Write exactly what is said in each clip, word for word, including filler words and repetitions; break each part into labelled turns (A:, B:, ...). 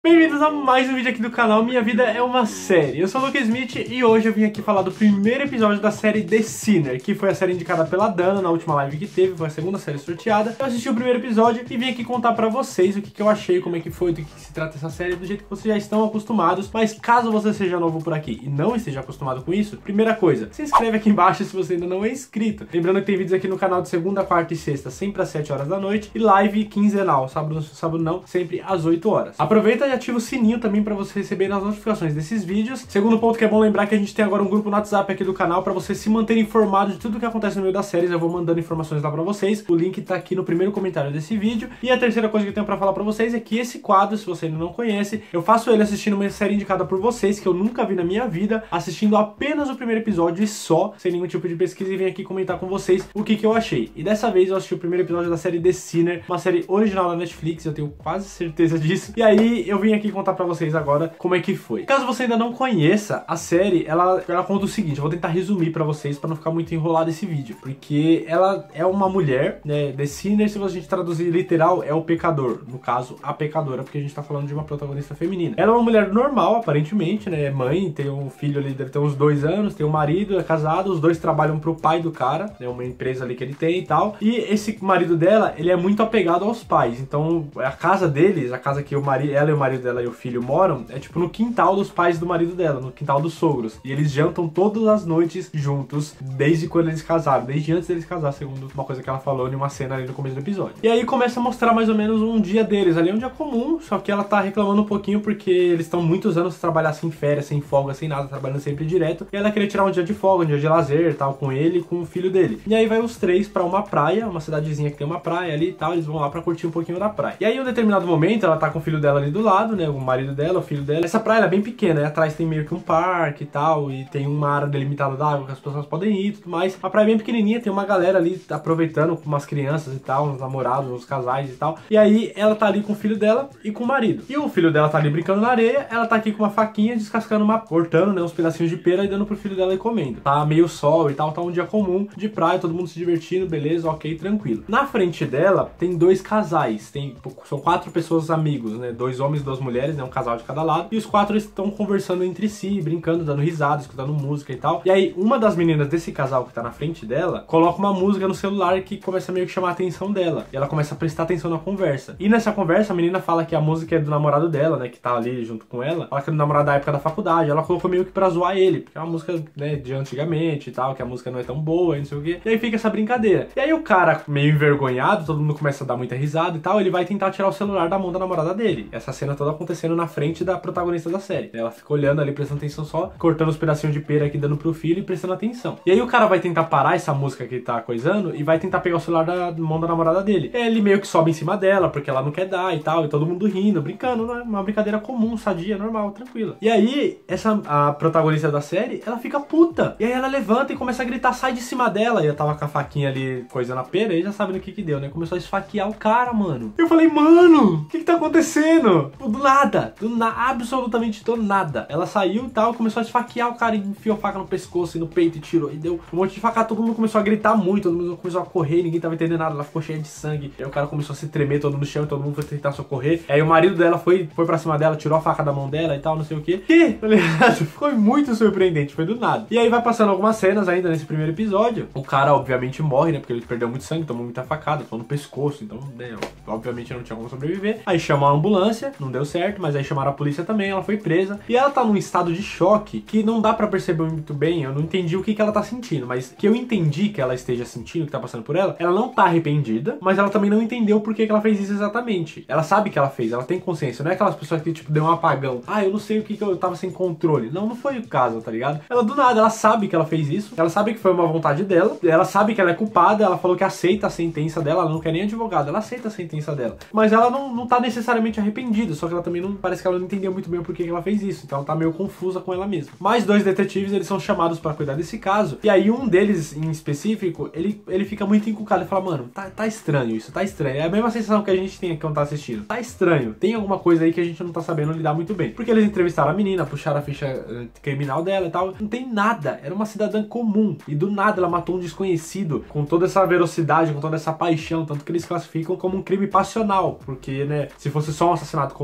A: Bem-vindos a mais um vídeo aqui do canal Minha Vida é uma Série. Eu sou o Luke Smith e hoje eu vim aqui falar do primeiro episódio da série The Sinner, que foi a série indicada pela Dana na última live que teve, foi a segunda série sorteada. Eu assisti o primeiro episódio e vim aqui contar pra vocês o que, que eu achei, como é que foi, do que, que se trata essa série, do jeito que vocês já estão acostumados. Mas caso você seja novo por aqui e não esteja acostumado com isso, primeira coisa, se inscreve aqui embaixo se você ainda não é inscrito. Lembrando que tem vídeos aqui no canal de segunda, quarta e sexta, sempre às sete horas da noite, e live quinzenal, sábado, sábado não, sempre às oito horas. Aproveita e ativa o sininho também para você receber as notificações desses vídeos. Segundo ponto que é bom lembrar que a gente tem agora um grupo no WhatsApp aqui do canal para você se manter informado de tudo que acontece no meio das séries. Eu vou mandando informações lá para vocês. O link tá aqui no primeiro comentário desse vídeo. E a terceira coisa que eu tenho para falar para vocês é que esse quadro, se você ainda não conhece, eu faço ele assistindo uma série indicada por vocês que eu nunca vi na minha vida, assistindo apenas o primeiro episódio e só, sem nenhum tipo de pesquisa, e venho aqui comentar com vocês o que que eu achei. E dessa vez eu assisti o primeiro episódio da série The Sinner, uma série original da Netflix, eu tenho quase certeza disso. E aí eu vim aqui contar pra vocês agora como é que foi. Caso você ainda não conheça a série, ela, ela conta o seguinte, eu vou tentar resumir pra vocês pra não ficar muito enrolado esse vídeo, porque ela é uma mulher, né, The Sinner, se a gente traduzir literal, é o pecador, no caso, a pecadora, porque a gente tá falando de uma protagonista feminina. Ela é uma mulher normal, aparentemente, né, é mãe, tem um filho ali, deve ter uns dois anos, tem um marido, é casado, os dois trabalham pro pai do cara, né, uma empresa ali que ele tem e tal, e esse marido dela, ele é muito apegado aos pais, então a casa deles, a casa que o marido, ela e o marido dela e o filho moram, é tipo no quintal dos pais do marido dela, no quintal dos sogros. E eles jantam todas as noites juntos, desde quando eles casaram, desde antes deles casar, segundo uma coisa que ela falou em uma cena ali no começo do episódio. E aí começa a mostrar mais ou menos um dia deles, ali é um dia comum, só que ela tá reclamando um pouquinho porque eles estão muitos anos sem trabalhar sem férias, sem folga, sem nada, trabalhando sempre direto. E ela queria tirar um dia de folga, um dia de lazer, tal, com ele e com o filho dele. E aí vai os três pra uma praia, uma cidadezinha que tem uma praia ali e tal, eles vão lá pra curtir um pouquinho da praia. E aí em um determinado momento, ela tá com o filho dela ali do lado, né, o marido dela, o filho dela. Essa praia é bem pequena, né? Atrás tem meio que um parque e tal, e tem uma área delimitada d'água que as pessoas podem ir e tudo mais. A praia é bem pequenininha, tem uma galera ali aproveitando com umas crianças e tal, uns namorados, uns casais e tal. E aí ela tá ali com o filho dela e com o marido. E o filho dela tá ali brincando na areia, ela tá aqui com uma faquinha descascando uma, cortando, né, uns pedacinhos de pera e dando pro filho dela ir comendo. Tá meio sol e tal, tá um dia comum de praia, todo mundo se divertindo, beleza, ok, tranquilo. Na frente dela tem dois casais, tem, são quatro pessoas amigos, né, dois homens e duas mulheres, né, um casal de cada lado, e os quatro estão conversando entre si, brincando, dando risada, escutando música e tal. E aí, uma das meninas desse casal que tá na frente dela, coloca uma música no celular que começa meio que chamar a atenção dela. E ela começa a prestar atenção na conversa. E nessa conversa, a menina fala que a música é do namorado dela, né, que tá ali junto com ela. Fala que é do namorado da época da faculdade. Ela colocou meio que pra zoar ele, porque é uma música, né, de antigamente e tal, que a música não é tão boa e não sei o quê. E aí fica essa brincadeira. E aí o cara, meio envergonhado, todo mundo começa a dar muita risada e tal, ele vai tentar tirar o celular da mão da namorada dele. Essa cena toda acontecendo na frente da protagonista da série. Ela fica olhando ali, prestando atenção só, cortando os pedacinhos de pera aqui, dando pro filho e prestando atenção. E aí o cara vai tentar parar essa música que ele tá coisando e vai tentar pegar o celular da mão da namorada dele. Ele meio que sobe em cima dela, porque ela não quer dar e tal, e todo mundo rindo, brincando, né? Uma brincadeira comum, sadia, normal, tranquila. E aí, essa, a protagonista da série, ela fica puta. E aí ela levanta e começa a gritar, sai de cima dela. E eu tava com a faquinha ali, coisando a pera, e já sabe no que que deu, né? Começou a esfaquear o cara, mano. Eu falei, mano, o que que tá acontecendo? Do nada, do nada, absolutamente do nada. Ela saiu e tal, começou a esfaquear o cara, e enfiou a faca no pescoço e no peito e tirou. E deu um monte de facada, todo mundo começou a gritar muito, todo mundo começou a correr, ninguém tava entendendo nada, ela ficou cheia de sangue. Aí o cara começou a se tremer todo no chão e todo mundo foi tentar socorrer. Aí o marido dela foi, foi pra cima dela, tirou a faca da mão dela e tal, não sei o que. Que? Foi muito surpreendente, foi do nada. E aí vai passando algumas cenas ainda nesse primeiro episódio. O cara, obviamente, morre, né? Porque ele perdeu muito sangue, tomou muita facada, tomou no pescoço, então, né, obviamente não tinha como sobreviver. Aí chamaram a ambulância, não deu certo, mas aí chamaram a polícia também, ela foi presa. E ela tá num estado de choque que não dá pra perceber muito bem, eu não entendi o que que ela tá sentindo, mas que eu entendi que ela esteja sentindo, que tá passando por ela, ela não tá arrependida, mas ela também não entendeu por que que ela fez isso exatamente. Ela sabe que ela fez, ela tem consciência, não é aquelas pessoas que, tipo, deu um apagão. Ah, eu não sei o que que eu tava sem controle. Não, não foi o caso, tá ligado? Ela, do nada, ela sabe que ela fez isso, ela sabe que foi uma vontade dela, ela sabe que ela é culpada, ela falou que aceita a sentença dela, ela não quer nem advogado, ela aceita a sentença dela. Mas ela não, não tá necessariamente arrependida, só que ela também não, parece que ela não entendeu muito bem por que que ela fez isso, então ela tá meio confusa com ela mesma. Mais dois detetives, eles são chamados pra cuidar desse caso, e aí um deles, em específico, ele, ele fica muito encucado, ele fala, mano, tá, tá estranho isso, tá estranho. É a mesma sensação que a gente tem aqui quando tá assistindo. Tá estranho, tem alguma coisa aí que a gente não tá sabendo lidar muito bem. Porque eles entrevistaram a menina, puxaram a ficha uh, criminal dela e tal, não tem nada, era uma cidadã comum, e do nada ela matou um desconhecido, com toda essa velocidade, com toda essa paixão, tanto que eles classificam como um crime passional, porque, né, se fosse só um assassinato comum, ela só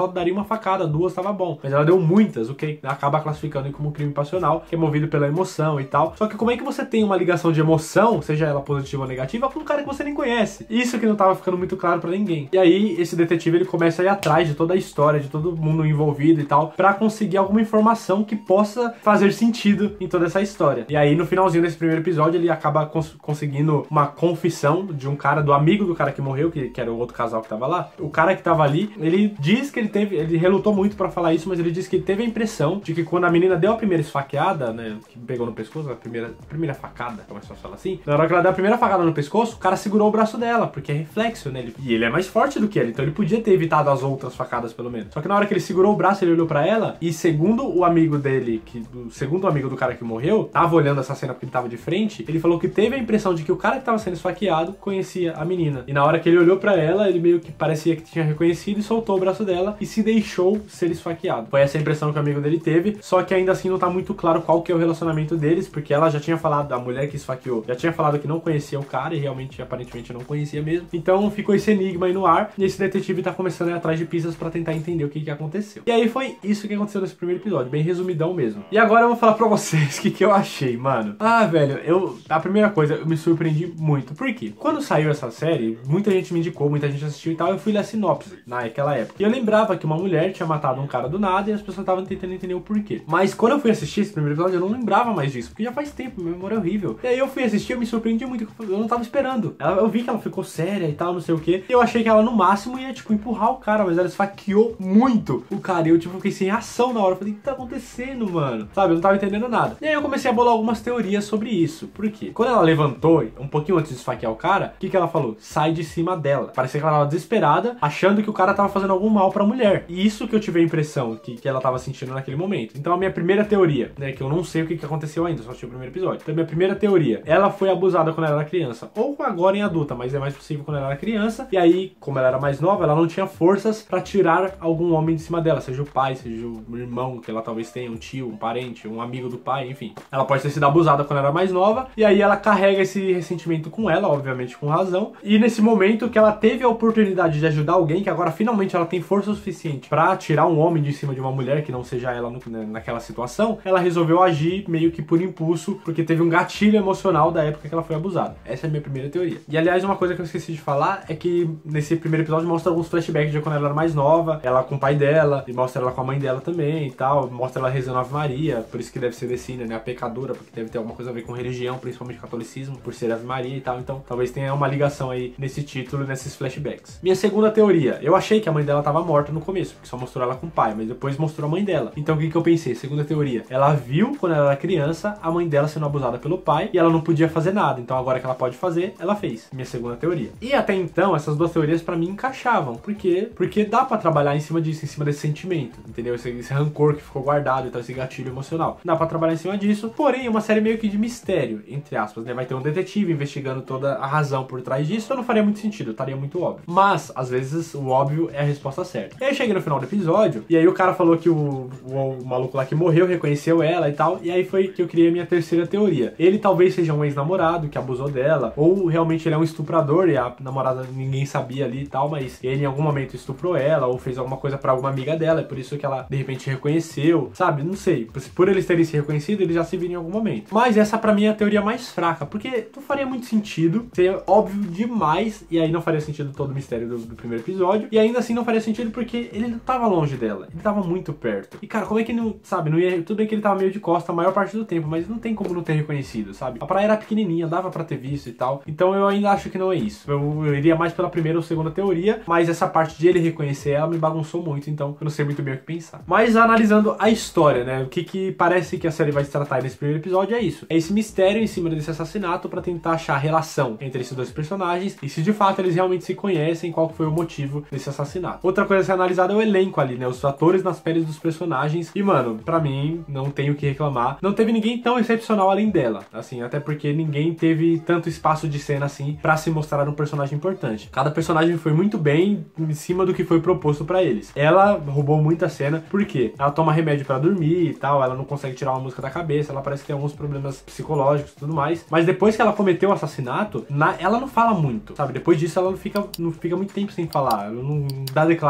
A: só daria uma facada, duas tava bom. Mas ela deu muitas, o que acaba classificando como crime passional, que é movido pela emoção e tal. Só que como é que você tem uma ligação de emoção, seja ela positiva ou negativa, com um cara que você nem conhece? Isso que não tava ficando muito claro pra ninguém. E aí, esse detetive, ele começa a ir atrás de toda a história, de todo mundo envolvido e tal, pra conseguir alguma informação que possa fazer sentido em toda essa história. E aí, no finalzinho desse primeiro episódio, ele acaba cons conseguindo uma confissão de um cara, do amigo do cara que morreu, que, que era o outro casal que tava lá. O cara que tava ali, ele diz que ele teve, ele relutou muito pra falar isso, mas ele disse que ele teve a impressão de que quando a menina deu a primeira esfaqueada, né, que pegou no pescoço, a primeira, a primeira facada, como é que se fala assim, na hora que ela deu a primeira facada no pescoço, o cara segurou o braço dela, porque é reflexo, né, ele, e ele é mais forte do que ela, então ele podia ter evitado as outras facadas, pelo menos. Só que na hora que ele segurou o braço, ele olhou pra ela, e segundo o amigo dele, que, do, segundo o amigo do cara que morreu, tava olhando essa cena porque ele tava de frente, ele falou que teve a impressão de que o cara que tava sendo esfaqueado conhecia a menina. E na hora que ele olhou pra ela, ele meio que parecia que tinha reconhecido e soltou o braço dela e se deixou ser esfaqueado. Foi essa a impressão que o amigo dele teve, só que ainda assim não tá muito claro qual que é o relacionamento deles, porque ela já tinha falado, a mulher que esfaqueou, já tinha falado que não conhecia o cara e realmente, aparentemente, não conhecia mesmo. Então ficou esse enigma aí no ar e esse detetive tá começando a ir atrás de pistas pra tentar entender o que que aconteceu. E aí foi isso que aconteceu nesse primeiro episódio, bem resumidão mesmo. E agora eu vou falar pra vocês o que que eu achei, mano. Ah, velho, eu... A primeira coisa, eu me surpreendi muito. Por quê? Quando saiu essa série, muita gente me indicou, muita gente assistiu e tal, eu fui ler a sinopse naquela época. E eu lembrava que uma mulher tinha matado um cara do nada e as pessoas estavam tentando entender o porquê. Mas quando eu fui assistir esse primeiro episódio, eu não lembrava mais disso, porque já faz tempo, minha memória é horrível. E aí eu fui assistir, eu me surpreendi muito, eu não tava esperando. Ela, eu vi que ela ficou séria e tal, não sei o quê. E eu achei que ela no máximo ia, tipo, empurrar o cara, mas ela esfaqueou muito o cara. E eu, tipo, fiquei sem ação na hora. Eu falei, o que tá acontecendo, mano? Sabe, eu não tava entendendo nada. E aí eu comecei a bolar algumas teorias sobre isso. Por quê? Quando ela levantou, um pouquinho antes de esfaquear o cara, o que que ela falou? Sai de cima dela. Parecia que ela tava desesperada, achando que o cara tava fazendo algum mal pra mulher. E isso que eu tive a impressão que, que ela tava sentindo naquele momento. Então a minha primeira teoria, né, que eu não sei o que que aconteceu ainda, só assisti o primeiro episódio. Então a minha primeira teoria, ela foi abusada quando ela era criança, ou agora em adulta, mas é mais possível quando ela era criança. E aí, como ela era mais nova, ela não tinha forças pra tirar algum homem de cima dela, seja o pai, seja o irmão, que ela talvez tenha, um tio, um parente, um amigo do pai, enfim. Ela pode ter sido abusada quando ela era mais nova, e aí ela carrega esse ressentimento com ela, obviamente com razão. E nesse momento que ela teve a oportunidade de ajudar alguém, que agora finalmente ela tem força suficiente pra tirar um homem de cima de uma mulher, que não seja ela no, né, naquela situação, ela resolveu agir meio que por impulso, porque teve um gatilho emocional da época que ela foi abusada. Essa é a minha primeira teoria. E aliás, uma coisa que eu esqueci de falar é que nesse primeiro episódio mostra alguns flashbacks de quando ela era mais nova, ela com o pai dela, e mostra ela com a mãe dela também e tal, mostra ela rezando a Ave Maria, por isso que deve ser Decina, né, a pecadora, porque deve ter alguma coisa a ver com religião, principalmente catolicismo, por ser Ave Maria e tal, então talvez tenha uma ligação aí nesse título, nesses flashbacks. Minha segunda teoria, eu achei que a mãe dela tava morta no começo, porque só mostrou ela com o pai, mas depois mostrou a mãe dela. Então o que que eu pensei? Segunda teoria, ela viu quando ela era criança a mãe dela sendo abusada pelo pai e ela não podia fazer nada, então agora que ela pode fazer, ela fez. Minha segunda teoria. E até então, essas duas teorias pra mim encaixavam, porque porque dá pra trabalhar em cima disso, em cima desse sentimento, entendeu? Esse, esse rancor que ficou guardado, então esse gatilho emocional. Dá pra trabalhar em cima disso, porém é uma série meio que de mistério, entre aspas, né? Vai ter um detetive investigando toda a razão por trás disso, então não faria muito sentido, estaria muito óbvio. Mas, às vezes, o óbvio é a resposta certa. E aí eu cheguei no final do episódio, e aí o cara falou que o, o, o maluco lá que morreu reconheceu ela e tal, e aí foi que eu criei a minha terceira teoria. Ele talvez seja um ex-namorado que abusou dela, ou realmente ele é um estuprador e a namorada ninguém sabia ali e tal, mas ele em algum momento estuprou ela, ou fez alguma coisa pra alguma amiga dela, é por isso que ela de repente reconheceu, sabe? Não sei. Por eles terem se reconhecido, eles já se viram em algum momento. Mas essa pra mim é a teoria mais fraca, porque não faria muito sentido, seria óbvio demais, e aí não faria sentido todo o mistério do, do primeiro episódio, e ainda assim não faria sentido porque ele não tava longe dela, ele tava muito perto. E cara, como é que não, sabe, não ia, tudo bem que ele tava meio de costa a maior parte do tempo, mas não tem como não ter reconhecido, sabe? A praia era pequenininha, dava pra ter visto e tal, então eu ainda acho que não é isso. Eu, eu iria mais pela primeira ou segunda teoria, mas essa parte de ele reconhecer ela me bagunçou muito, então eu não sei muito bem o que pensar. Mas analisando a história, né, o que que parece que a série vai se tratar nesse primeiro episódio é isso. É esse mistério em cima desse assassinato pra tentar achar a relação entre esses dois personagens e se de fato eles realmente se conhecem, qual foi o motivo desse assassinato. Outra coisa a ser analisada é o elenco ali, né, os atores nas peles dos personagens e, mano, pra mim, não tenho o que reclamar. Não teve ninguém tão excepcional além dela, assim, até porque ninguém teve tanto espaço de cena assim pra se mostrar um personagem importante. Cada personagem foi muito bem em cima do que foi proposto pra eles. Ela roubou muita cena, porque ela toma remédio pra dormir e tal, ela não consegue tirar uma música da cabeça, ela parece que tem alguns problemas psicológicos e tudo mais, mas depois que ela cometeu o assassinato, na, ela não fala muito, sabe? Depois disso ela não fica, não fica muito tempo sem falar, ela não dá declarações,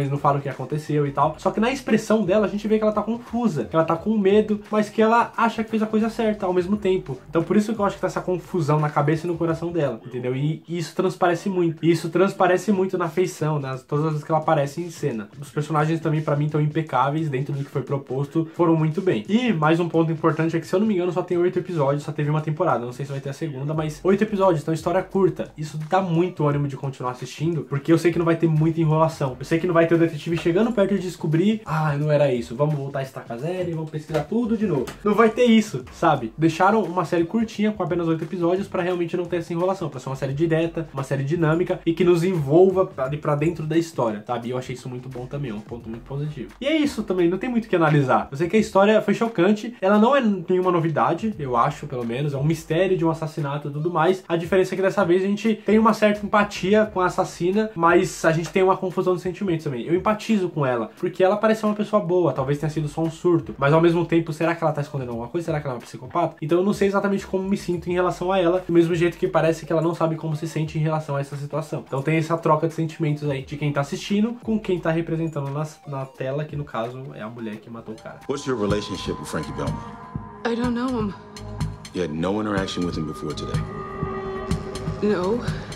A: explicações, não fala o que aconteceu e tal. Só que na expressão dela a gente vê que ela tá confusa, que ela tá com medo, mas que ela acha que fez a coisa certa ao mesmo tempo. Então por isso que eu acho que tá essa confusão na cabeça e no coração dela, entendeu? E, e isso transparece muito. E isso transparece muito na feição, nas todas as vezes que ela aparece em cena. Os personagens também pra mim estão impecáveis dentro do que foi proposto, foram muito bem. E mais um ponto importante é que, se eu não me engano, só tem oito episódios, só teve uma temporada. Não sei se vai ter a segunda, mas oito episódios, então história curta. Isso dá muito ânimo de continuar assistindo, porque eu sei que não vai ter muita enrolação. Eu sei que não vai ter o detetive chegando perto de descobrir, ah, não era isso, vamos voltar a estacar zero e vamos pesquisar tudo de novo. Não vai ter isso, sabe? Deixaram uma série curtinha com apenas oito episódios pra realmente não ter essa enrolação, pra ser uma série direta, uma série dinâmica e que nos envolva ali pra dentro da história, sabe? E eu achei isso muito bom também, é um ponto muito positivo. E é isso também, não tem muito o que analisar. Eu sei que a história foi chocante, ela não é nenhuma novidade, eu acho, pelo menos, é um mistério de um assassinato e tudo mais. A diferença é que dessa vez a gente tem uma certa empatia com a assassina, mas a gente tem uma confusão de sentimentos também. Eu empatizo com ela, porque ela parece uma pessoa boa, talvez tenha sido só um surto, mas ao mesmo tempo, será que ela tá escondendo alguma coisa? Será que ela é uma psicopata? Então eu não sei exatamente como me sinto em relação a ela, do mesmo jeito que parece que ela não sabe como se sente em relação a essa situação. Então tem essa troca de sentimentos aí, de quem tá assistindo com quem tá representando na, na tela, que no caso é a mulher que matou o cara.
B: What's your relationship with Frankie Belmont?
C: I don't know him.
B: You had no interaction with him before today?
C: No.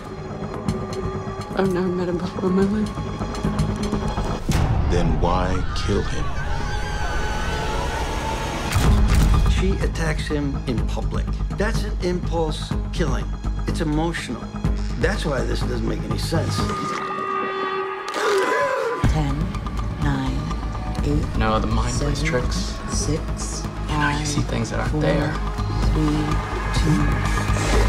C: I've never met him before in my life.
B: Then why kill him?
D: She attacks him in public. That's an impulse killing. It's emotional. That's why this doesn't make any sense.
E: Ten, nine, eight.
F: No, the mind plays
E: seven,
F: tricks.
E: Six.
F: You know, you see things that aren't
E: four,
F: there.
E: Three, two.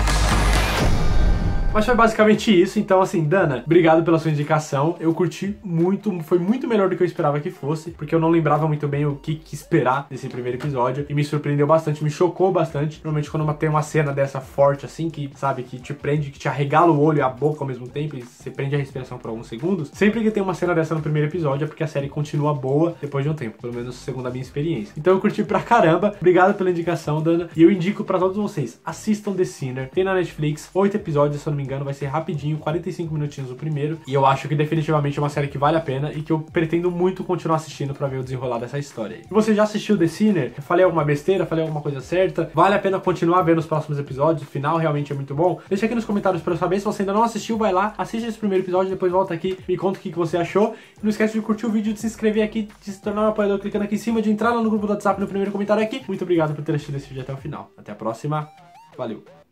A: Mas foi basicamente isso, então assim, Dana, obrigado pela sua indicação, eu curti muito, foi muito melhor do que eu esperava que fosse, porque eu não lembrava muito bem o que, que esperar desse primeiro episódio, e me surpreendeu bastante, me chocou bastante, normalmente quando tem uma cena dessa forte assim, que sabe, que te prende, que te arregala o olho e a boca ao mesmo tempo, e você prende a respiração por alguns segundos, sempre que tem uma cena dessa no primeiro episódio é porque a série continua boa depois de um tempo, pelo menos segundo a minha experiência. Então eu curti pra caramba, obrigado pela indicação, Dana, e eu indico pra todos vocês, assistam The Sinner, tem na Netflix, oito episódios, se eu não me engano, vai ser rapidinho, quarenta e cinco minutinhos o primeiro, e eu acho que definitivamente é uma série que vale a pena e que eu pretendo muito continuar assistindo pra ver o desenrolar dessa história aí. E você já assistiu The Sinner? Eu falei alguma besteira? Falei alguma coisa certa? Vale a pena continuar vendo os próximos episódios? O final realmente é muito bom? Deixa aqui nos comentários pra eu saber. Se você ainda não assistiu, vai lá, assiste esse primeiro episódio, depois volta aqui, me conta o que você achou. E não esquece de curtir o vídeo, de se inscrever aqui, de se tornar um apoiador clicando aqui em cima, de entrar lá no grupo do WhatsApp no primeiro comentário aqui. Muito obrigado por ter assistido esse vídeo até o final. Até a próxima. Valeu!